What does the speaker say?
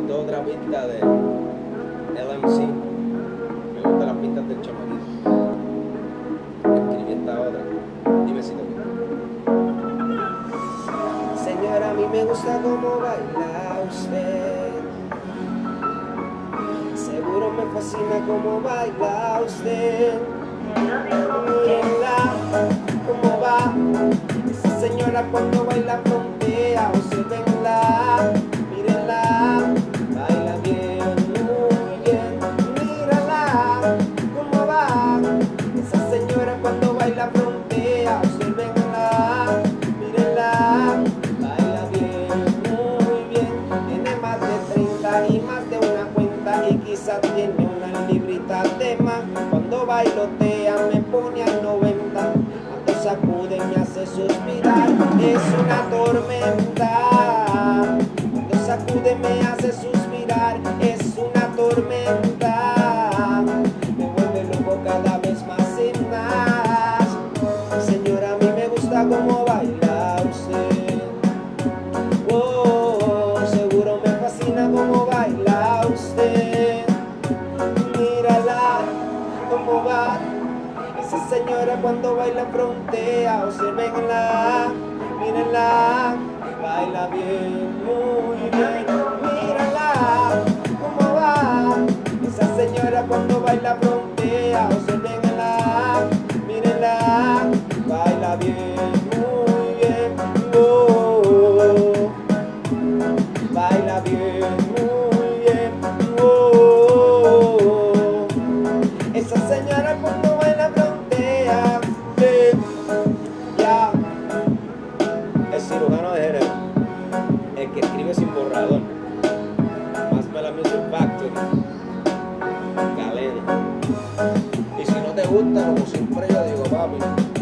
Esto es otra pista de LMC. Me gustan las pistas del chamaquito. Escribí esta otra. Dime si te gusta. Señora, a mí me gusta cómo baila usted. Seguro me fascina cómo baila usted. Mírenla, cómo va. Esa señora cuando baila frontea. Observenla, mírenla, baila bien, muy bien. Mírala, cómo va. Esa señora cuando baila frontea. Observenla, mírenla, baila bien, muy bien. Tiene más de 30 y más de una cuenta. Y quizás tiene una librita de más. Cuando bailotea me pone al 90. Cuando sacude me hace suspirar. Es una tormenta. Cuando sacude me hace suspirar. Es una tormenta. Me vuelve loco cada vez más y más. Señora, a mí me gusta cómo baila usted. Oh, seguro me fascina cómo baila usted. Mírala, cómo va. Esa señora cuando baila frontea. Observenla, mírenla, baila bien, muy bien. Mírala, cómo va. Esa señora cuando baila frontea. Observenla, mírenla, baila bien, muy bien. Oh, baila bien, muy bien. Oh, esa señora cuando baila frontea. Ya, el cirujano de género, el que escribe sin borrador. Más me la Music Factory, Galena. Y si no te gusta, como siempre yo digo, papi,